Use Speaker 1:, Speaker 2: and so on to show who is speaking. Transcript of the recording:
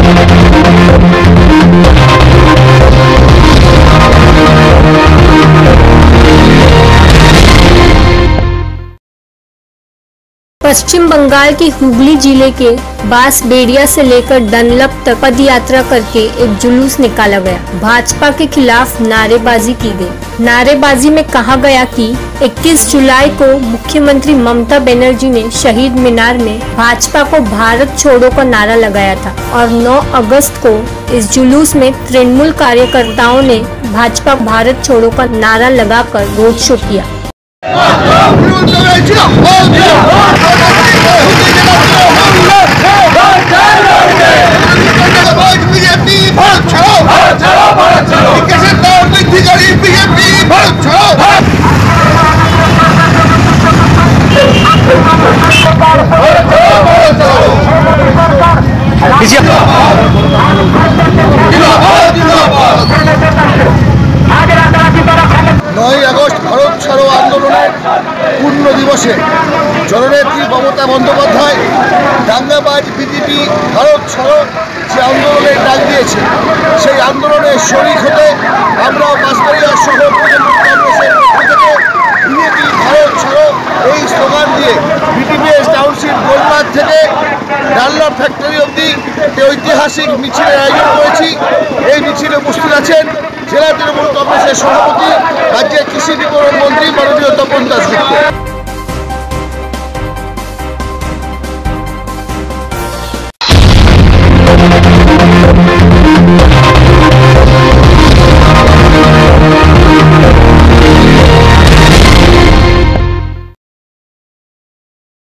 Speaker 1: पश्चिम बंगाल के हुगली जिले के बांसबेड़िया से लेकर डनलप तक पद यात्रा करके एक जुलूस निकाला गया। भाजपा के खिलाफ नारेबाजी की गई। नारेबाजी में कहा गया कि 21 जुलाई को मुख्यमंत्री ममता बनर्जी ने शहीद मीनार में भाजपा को भारत छोड़ो का नारा लगाया था और 9 अगस्त को इस जुलूस में तृणमूल कार्यकर्ताओं ने भाजपा भारत छोड़ो का नारा लगाकर रोड शो किया।
Speaker 2: भारत छोड़ो आंदोलन पूर्ण दिवसे जननेत्री ममता बंदोपाध्याय दांगाबाज बीजेपी भारत छोड़ो যে আন্দোলনের ডাক দিয়েছে সেই আন্দোলনের শরিক হতে আমরা বাঁশবেড়িয়া শহর কংগ্রেসের বিজেপি ভারত ছাড়ো এই স্লোগান দিয়ে বিটিপিএস টাউনশিপ গোলমার্গ থেকে ডানলপ ফ্যাক্টরি অবধি ঐতিহাসিক মিছিলের আয়োজন করেছি। এই মিছিলে উপস্থিত আছেন জেলা তৃণমূল কংগ্রেসের সভাপতি, রাজ্যের কৃষি বিপণন মন্ত্রী মাননীয় তপন দাসগুপ্ত।